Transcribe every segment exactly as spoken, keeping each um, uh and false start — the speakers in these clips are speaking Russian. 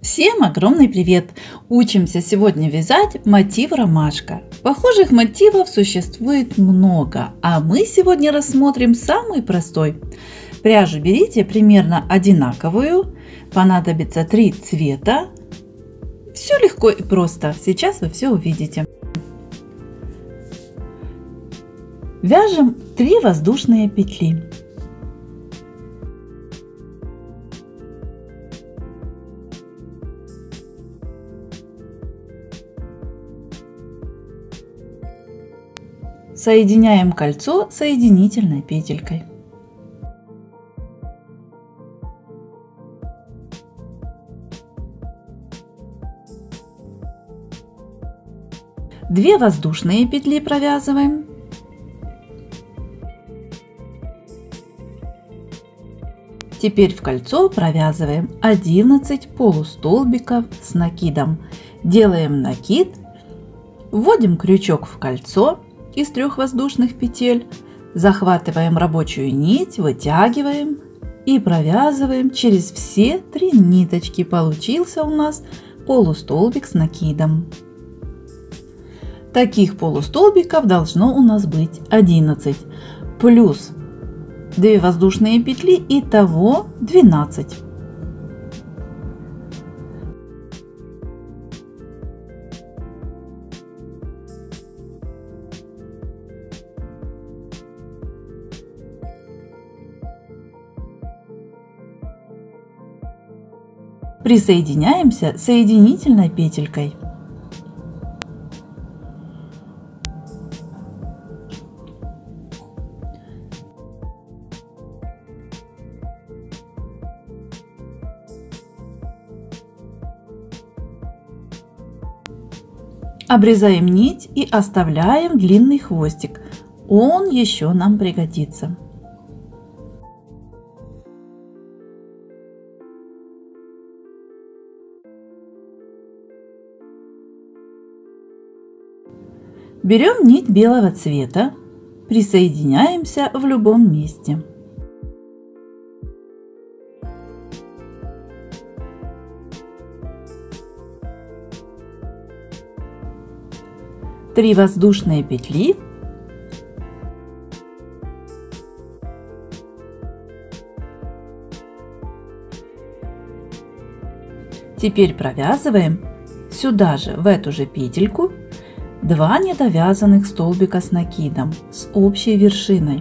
Всем огромный привет! Учимся сегодня вязать мотив ромашка. Похожих мотивов существует много, а мы сегодня рассмотрим самый простой. Пряжу берите примерно одинаковую, понадобится три цвета. Все легко и просто, сейчас вы все увидите. Вяжем три воздушные петли. Соединяем кольцо соединительной петелькой. Две воздушные петли провязываем. Теперь в кольцо провязываем одиннадцать полустолбиков с накидом. Делаем накид, вводим крючок в кольцо из трех воздушных петель, захватываем рабочую нить, вытягиваем и провязываем через все три ниточки. Получился у нас полустолбик с накидом. Таких полустолбиков должно у нас быть одиннадцать, плюс две воздушные петли, итого двенадцать. Присоединяемся соединительной петелькой. Обрезаем нить и оставляем длинный хвостик. Он еще нам пригодится. Берем нить белого цвета, присоединяемся в любом месте. Три воздушные петли. Теперь провязываем сюда же, в эту же петельку, два недовязанных столбика с накидом с общей вершиной.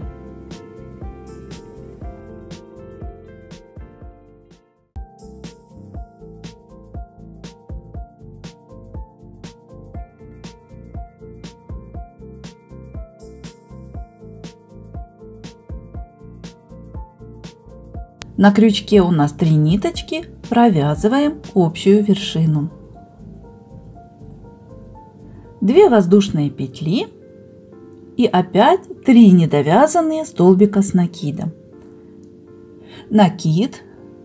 На крючке у нас три ниточки, провязываем общую вершину. две воздушные петли и опять три недовязанные столбика с накидом. Накид.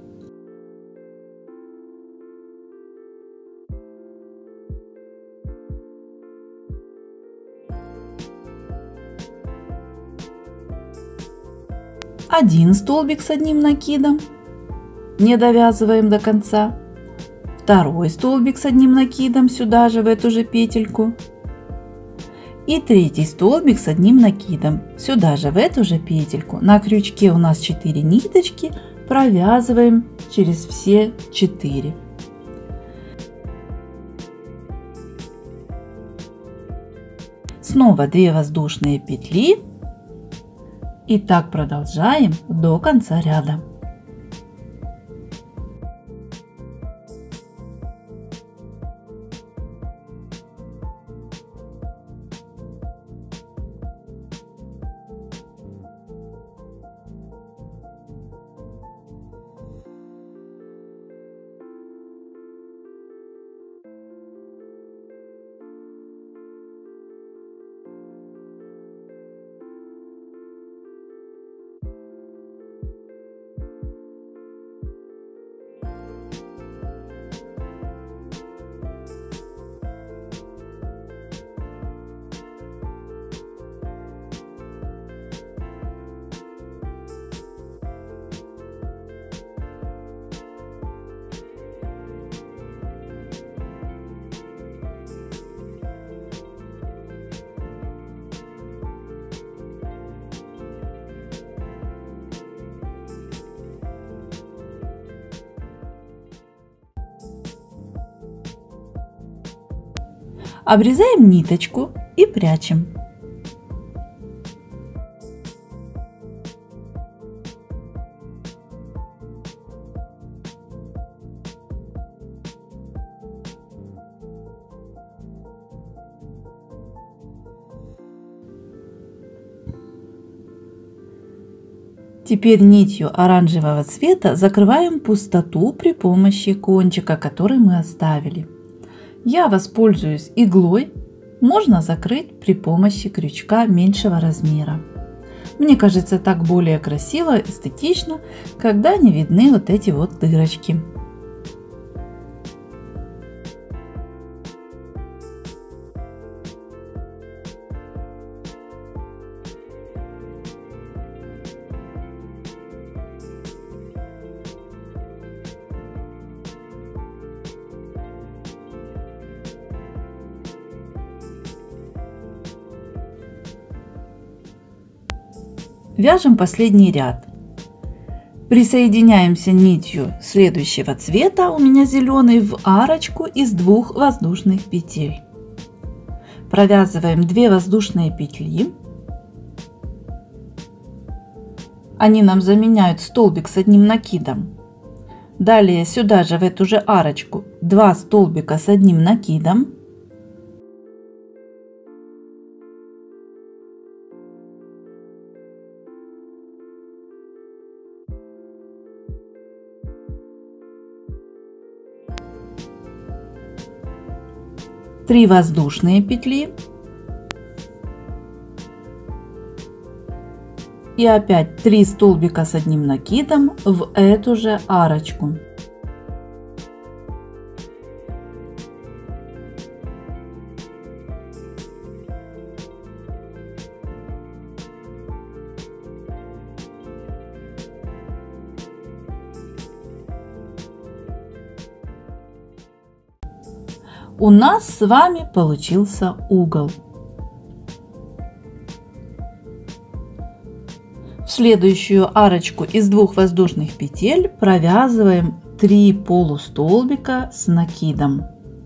Один столбик с одним накидом, не довязываем до конца. Второй столбик с одним накидом сюда же, в эту же петельку. И третий столбик с одним накидом сюда же, в эту же петельку. На крючке у нас четыре ниточки, провязываем через все четыре. Снова две воздушные петли. И так продолжаем до конца ряда. Обрезаем ниточку и прячем. Теперь нитью оранжевого цвета закрываем пустоту при помощи кончика, который мы оставили. Я воспользуюсь иглой, можно закрыть при помощи крючка меньшего размера. Мне кажется, так более красиво, эстетично, когда не видны вот эти вот дырочки. Вяжем последний ряд. Присоединяемся нитью следующего цвета, у меня зеленый, в арочку из двух воздушных петель. Провязываем две воздушные петли. Они нам заменяют столбик с одним накидом. Далее сюда же, в эту же арочку, два столбика с одним накидом. три воздушные петли и опять три столбика с одним накидом в эту же арочку. У нас с вами получился угол. В следующую арочку из двух воздушных петель провязываем три полустолбика с накидом.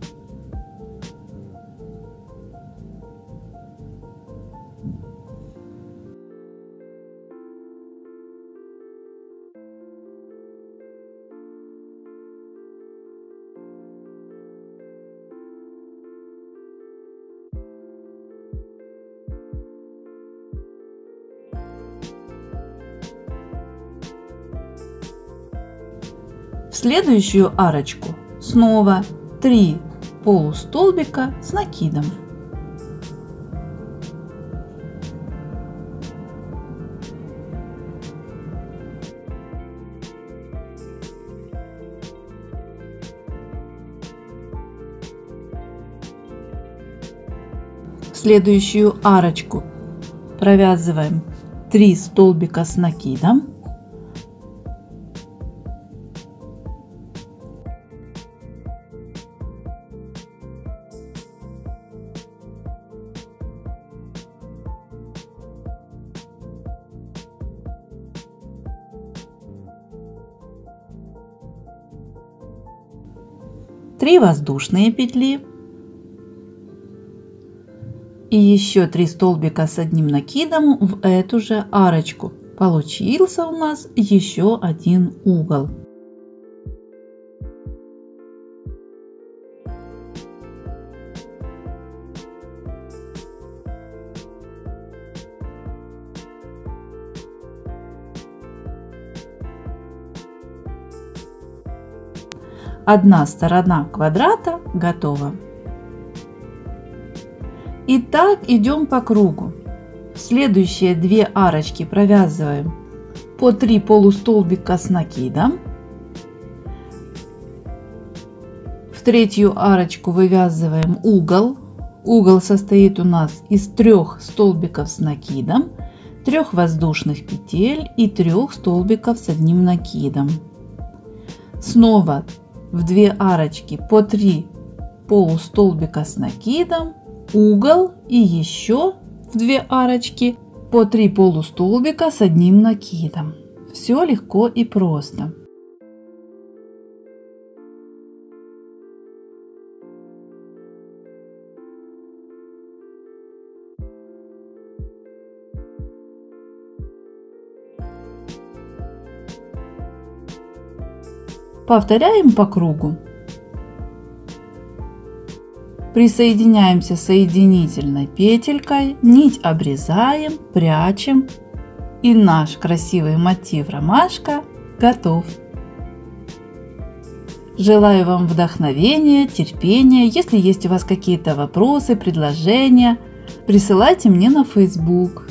В следующую арочку снова три полустолбика с накидом. В следующую арочку провязываем три столбика с накидом. три воздушные петли и еще три столбика с одним накидом в эту же арочку. Получился у нас еще один угол. Одна сторона квадрата готова. И так идем по кругу. Следующие две арочки провязываем по три полустолбика с накидом. В третью арочку вывязываем угол. Угол состоит у нас из трех столбиков с накидом, трех воздушных петель и трех столбиков с одним накидом. Снова в две арочки по три полустолбика с накидом, угол и еще в две арочки по три полустолбика с одним накидом. Все легко и просто. Повторяем по кругу. Присоединяемся соединительной петелькой, нить обрезаем, прячем, и наш красивый мотив ромашка готов. Желаю вам вдохновения, терпения. Если есть у вас какие-то вопросы, предложения, присылайте мне на Facebook.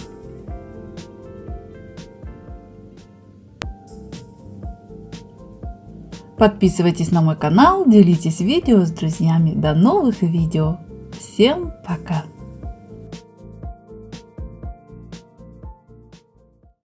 Подписывайтесь на мой канал, делитесь видео с друзьями. До новых видео. Всем пока!